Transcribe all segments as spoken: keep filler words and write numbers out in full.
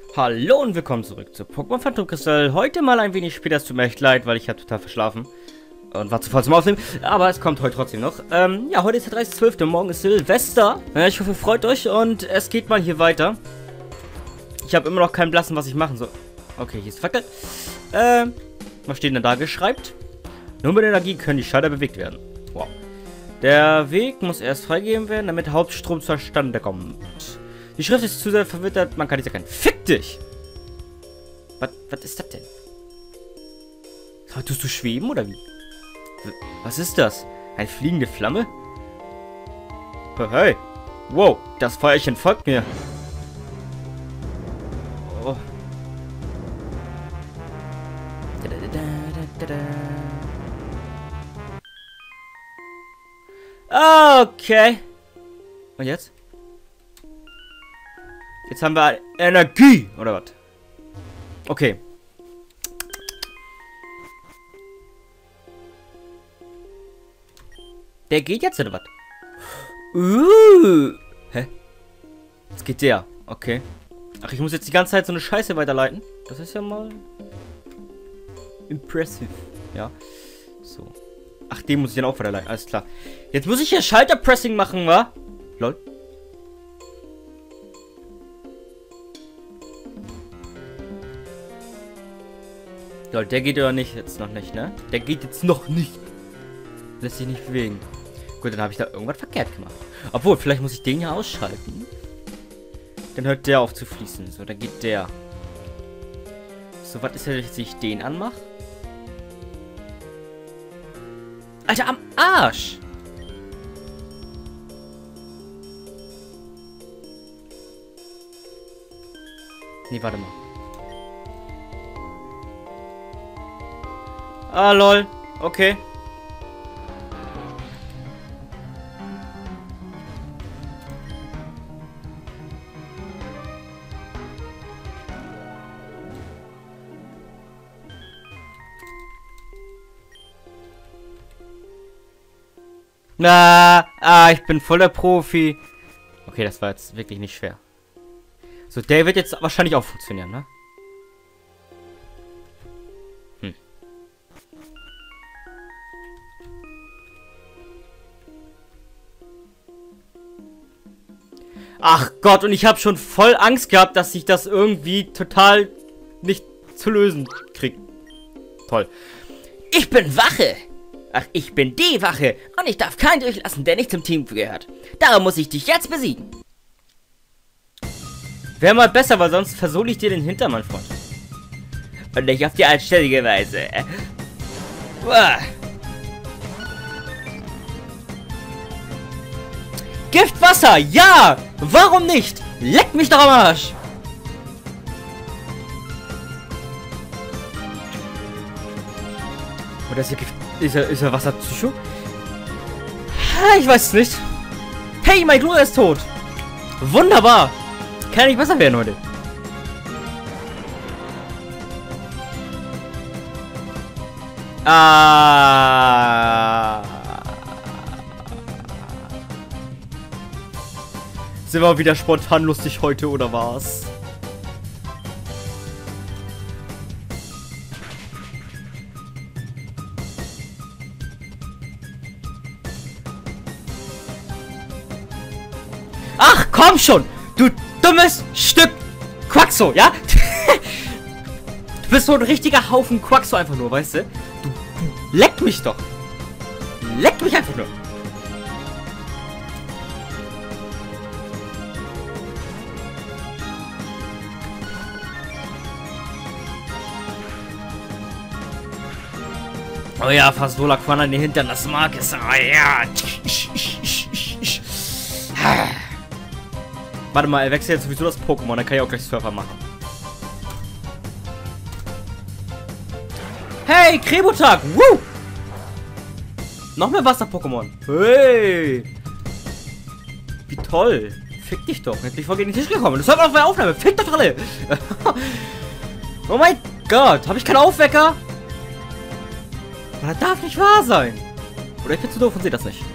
Hallo und willkommen zurück zu Pokémon Phantom Kristall. Heute mal ein wenig später, es tut mir echt leid, weil ich habe total verschlafen und war zu voll zum Aufnehmen. Aber es kommt heute trotzdem noch. Ähm, ja, heute ist der dreißigste zwölfte Morgen ist Silvester. Ja, ich hoffe, ihr freut euch und es geht mal hier weiter. Ich habe immer noch keinen Blassen, was ich machen soll. Okay, hier ist Fackel. Ähm, was steht denn da geschreibt? Nur mit Energie können die Schalter bewegt werden. Wow. Der Weg muss erst freigegeben werden, damit der Hauptstrom zustande kommt. Die Schrift ist zu sehr verwittert, man kann nicht erkennen. Fick dich! Was, was ist das denn? Tust du schweben oder wie? Was ist das? Eine fliegende Flamme? Hey! Wow, das Feuerchen folgt mir. Oh. Okay. Und jetzt? Jetzt haben wir Energie, oder was? Okay. Der geht jetzt, oder was? Uh. Hä? Jetzt geht der. Okay. Ach, ich muss jetzt die ganze Zeit so eine Scheiße weiterleiten. Das ist ja mal... impressive. Ja. So. Ach, den muss ich dann auch weiterleiten. Alles klar. Jetzt muss ich hier Schalterpressing machen, wa? Lol. Lol, der geht oder nicht? Jetzt noch nicht, ne? Der geht jetzt noch nicht. Lässt sich nicht bewegen. Gut, dann habe ich da irgendwas verkehrt gemacht. Obwohl, vielleicht muss ich den ja ausschalten. Dann hört der auf zu fließen. So, dann geht der. So, was ist, wenn ich den anmache? Alter, am Arsch! Nee, warte mal. Ah, lol. Okay. Na, ah, ich bin voller Profi. Okay, das war jetzt wirklich nicht schwer. So, der wird jetzt wahrscheinlich auch funktionieren, ne? Hm. Ach Gott, und ich habe schon voll Angst gehabt, dass ich das irgendwie total nicht zu lösen kriege. Toll. Ich bin Wache. Ach, ich bin die Wache. Und ich darf keinen durchlassen, der nicht zum Team gehört. Darum muss ich dich jetzt besiegen. Wäre mal besser, weil sonst versohle ich dir den Hintern, mein Freund. Und nicht auf die anständige Weise. Uah. Giftwasser, ja! Warum nicht? Leck mich doch am Arsch! Oder ist er Gift? Ist er, ist er Wasserpsycho? Ich weiß es nicht. Hey, mein Bruder ist tot! Wunderbar! Kann ja nicht besser werden heute. Ah. Sind wir wieder spontan lustig heute, oder was? Ach, komm schon! Du dummes Stück Quaxo, ja? Du bist so ein richtiger Haufen Quaxo einfach nur, weißt du? Du, du leck mich doch! Leck mich einfach nur! Oh ja, Fasola Quan an den Hintern, das mag es. Ah ja. Warte mal, er wechselt jetzt sowieso das Pokémon, dann kann ich auch gleich Surfer machen. Hey, Krebotag! Woo! Noch mehr Wasser-Pokémon. Hey! Wie toll! Fick dich doch. Jetzt bin ich voll gegen den Tisch gekommen. Das hört man auf meine Aufnahme. Fick doch alle! Oh mein Gott! Habe ich keinen Aufwecker? Das darf nicht wahr sein. Oder ich bin zu doof und sehe das nicht.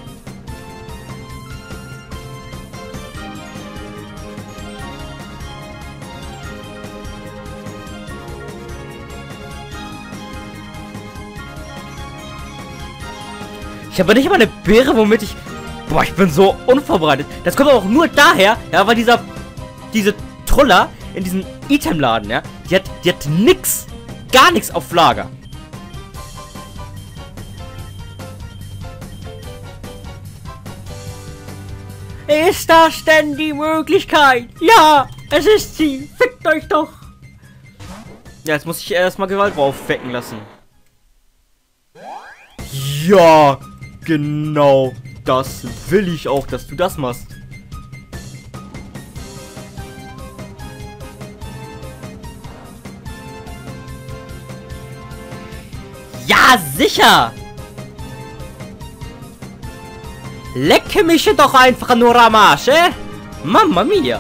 Ich habe nicht mal eine Beere, womit ich... Boah, ich bin so unvorbereitet. Das kommt aber auch nur daher, ja, weil dieser... Diese Troller in diesem Itemladen, ja, die hat, die hat nix, gar nichts auf Lager. Ist das denn die Möglichkeit? Ja, es ist sie. Fickt euch doch. Ja, jetzt muss ich erstmal Gewalt draufwecken lassen. Ja, genau. Das will ich auch, dass du das machst. Ja, sicher! Lecke mich doch einfach nur am Arsch, eh? Mamma mia!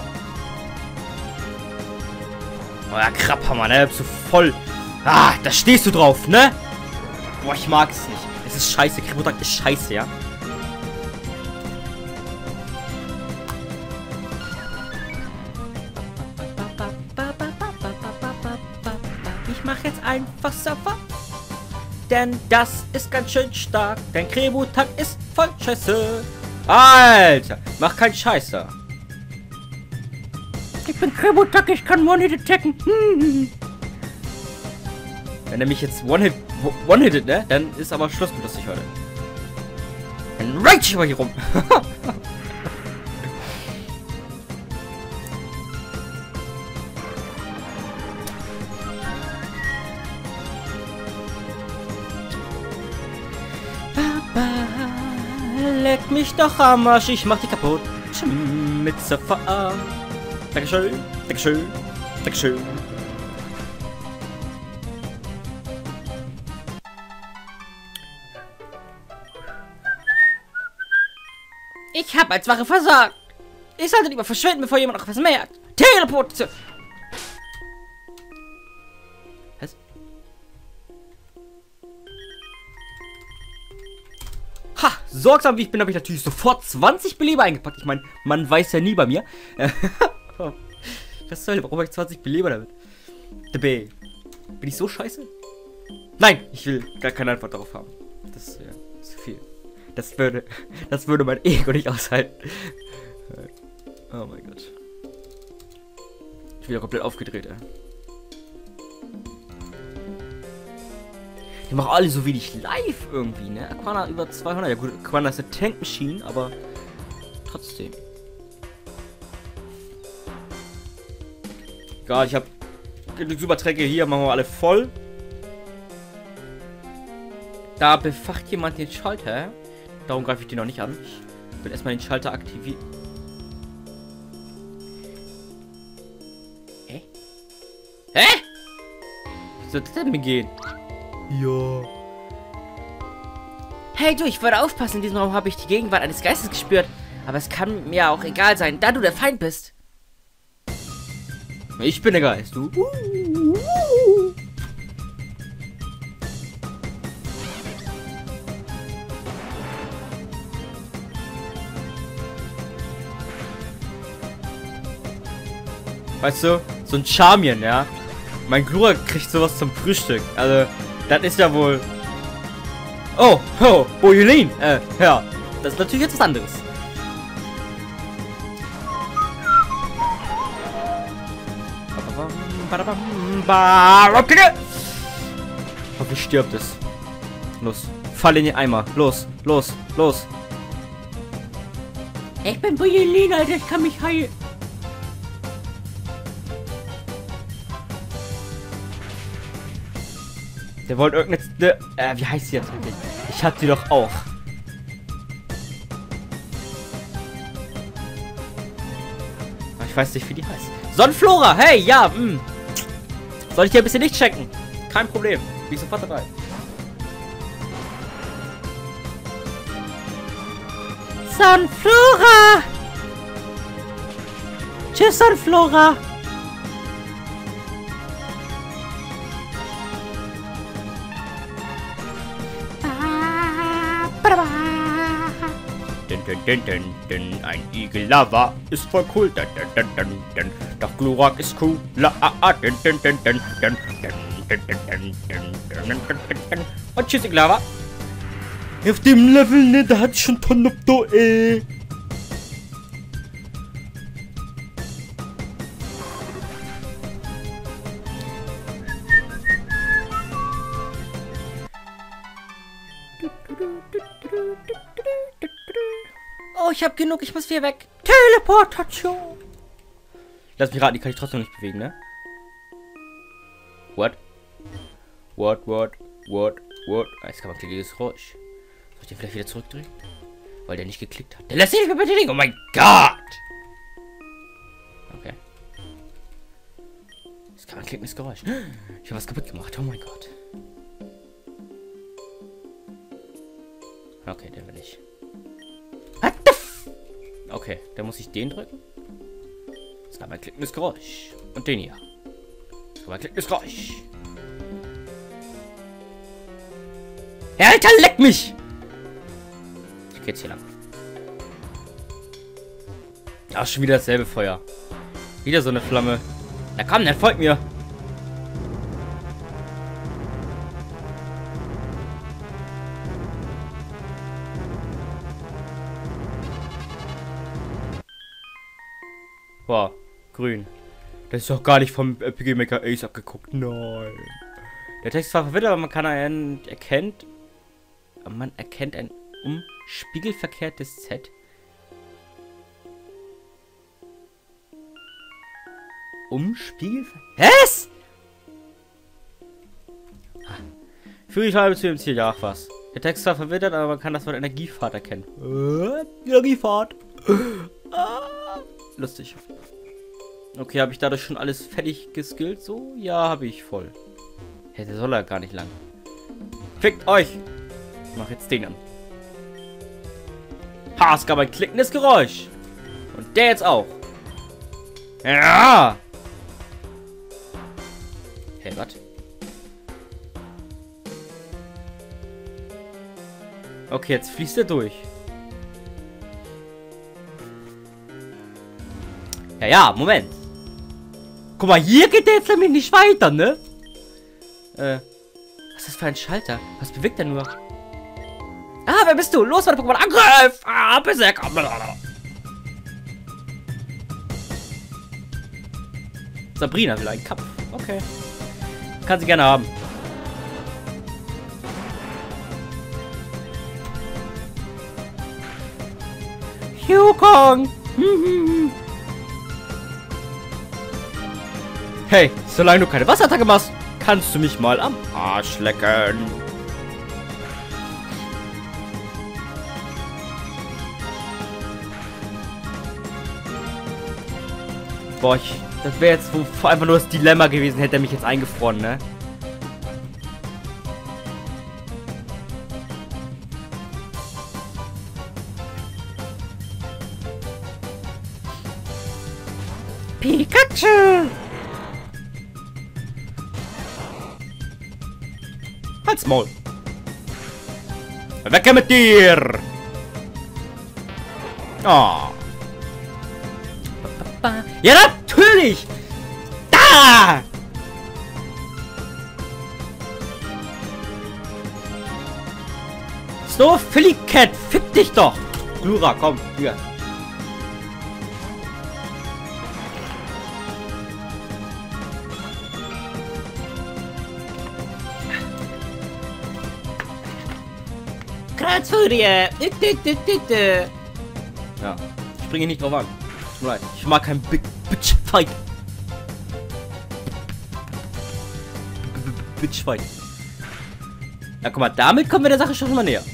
Oh ja, Krabhammer, ne? Bist du voll... Ah, da stehst du drauf, ne? Boah, ich mag es nicht. Es ist scheiße. Kribotak ist scheiße, ja? Ich mach jetzt einfach Surfer. Denn das ist ganz schön stark. Denn Kribotak ist voll scheiße. Alter, mach keinen Scheißer. Ich bin Kribotak, ich kann One-Hit attacken. Hm. Wenn er mich jetzt One-Hit, One-Hittet, ne? Dann ist aber Schluss mit lustig heute. Dann rage ich aber hier rum. Leck mich doch am Arsch, ich mach die kaputt. Mit Surfer. Dankeschön, Dankeschön, Dankeschön. Ich hab als Wache versagt. Ich sollte lieber verschwinden, bevor jemand noch was merkt. Teleportation. Was? Ha, sorgsam wie ich bin, habe ich natürlich sofort zwanzig Beleber eingepackt. Ich meine, man weiß ja nie bei mir. Was soll, warum habe ich zwanzig Beleber damit? The Bay. Bin ich so scheiße? Nein, ich will gar keine Antwort darauf haben. Das ist ja zu viel. Das würde, das würde mein Ego nicht aushalten. Oh mein Gott. Ich bin ja komplett aufgedreht, ey. Die machen alle so wenig live irgendwie, ne? Aquana über zweihundert. Ja gut, Aquana ist eine Tank Machine, aber trotzdem. Egal, ich hab genug Überträge hier, machen wir alle voll. Da befacht jemand den Schalter. Darum greife ich den noch nicht an. Ich will erstmal den Schalter aktivieren. Hä? Hä? Wie soll das denn mir gehen? Ja. Hey du, ich wollte aufpassen. In diesem Raum habe ich die Gegenwart eines Geistes gespürt. Aber es kann mir auch egal sein, da du der Feind bist. Ich bin der Geist, du. Weißt du, so ein Charmian, ja. Mein Glura kriegt sowas zum Frühstück. Also, das ist ja wohl... Oh, oh, Boyulin. Äh, ja. Das ist natürlich jetzt was anderes. Okay. Hoffentlich stirbt es. Los. Fall in den Eimer. Los, los, los. Ich bin Boyulin, Alter. Ich kann mich heilen. Der wollte irgendeine... Äh, wie heißt sie jetzt wirklich? Ich hab die doch auch. Aber ich weiß nicht, wie die heißt. Sonnenflora! Hey, ja, mh. Soll ich dir ein bisschen Licht schenken? Kein Problem. Bin ich sofort dabei. Sonnenflora! Tschüss, Sonnenflora! Dun, dun, dun, ein Igel-Lava ist voll cool. Dun, dun, dun, dun, dun. Doch Glurak ist cool. La, ah, ah, dun, dun, dun, dun, dun, dun, dun, dun, dun, dun, dun, dun, dun. Und tschüss, Igel-Lava. Auf dem Level, ne, da hat schon Tonopto, ey. Oh, ich hab genug, ich muss hier weg. Teleportation. Lass mich raten, die kann ich trotzdem nicht bewegen, ne? What? What, what, what, what? Ah, jetzt kann man klickiges Geräusch. Soll ich den vielleicht wieder zurückdrehen? Weil der nicht geklickt hat. Der lässt sich nicht mehr bewegen. Oh mein Gott! Okay. Jetzt kann man klickendes Geräusch. Ich habe was kaputt gemacht. Oh mein Gott. Okay, der will nicht. Okay, dann muss ich den drücken. Jetzt kann man klickendes Geräusch. Und den hier. Jetzt kann man klickendes Geräusch. Hey, Alter, leck mich! Ich geh jetzt hier lang. Ach, schon wieder dasselbe Feuer. Wieder so eine Flamme. Na komm, dann folgt mir. Boah, grün. Das ist doch gar nicht vom P G Maker Ace abgeguckt. Nein. Der Text war verwirrt, aber man kann einen erkennt. Man erkennt ein umspiegelverkehrtes Z. Umspiegelverkehrt? Was? Führe ich halbe zu dem Ziel, ja, ach was. Der Text war verwirrt, aber man kann das Wort Energiefahrt erkennen. Äh, Energiefahrt. Ah, lustig. Okay, habe ich dadurch schon alles fertig geskillt? So? Ja, habe ich voll. Hey, der soll ja gar nicht lang. Fickt euch! Ich mach jetzt den an. Ha, es gab ein klickendes Geräusch. Und der jetzt auch. Ja! Hey, was? Okay, jetzt fließt er durch. Ja, ja, Moment. Guck mal, hier geht der jetzt nämlich nicht weiter, ne? Äh, was ist das für ein Schalter? Was bewegt er nur? Ah, wer bist du? Los, meine Pokémon, Angriff! Ah, Berserk! Sabrina will einen Kampf. Okay. Kann sie gerne haben. Yukong! Hey, solange du keine Wasserattacke machst, kannst du mich mal am Arsch lecken. Boah, ich, das wäre jetzt wo einfach nur das Dilemma gewesen, hätte er mich jetzt eingefroren, ne? Pikachu! Halt's Maul! Weg mit dir! Oh. Ja, natürlich! Da! So, Philly Cat, fick dich doch! Glura, komm, hier. Kreuzfurie! Ja, ich springe nicht drauf an. Tut mir leid. Ich mag keinen Big Bitch Fight. Bitch Fight. Na guck mal, damit kommen wir der Sache schon mal näher.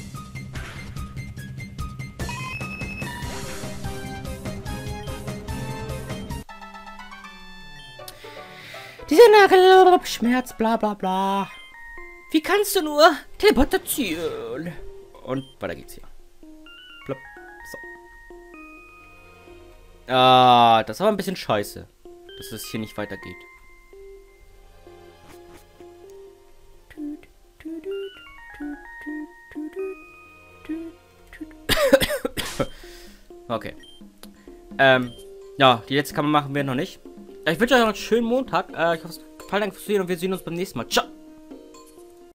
Dieser Nagel, Schmerz, bla bla bla. Wie kannst du nur? Teleportation. Und weiter geht's hier. Plopp. So. Ah, das ist aber ein bisschen scheiße, dass es hier nicht weitergeht. Okay. Ähm, ja, die letzte Kammer machen wir noch nicht. Ich wünsche euch noch einen schönen Montag. Äh, ich hoffe, es gefallen hat fürs Sehen und wir sehen uns beim nächsten Mal. Ciao!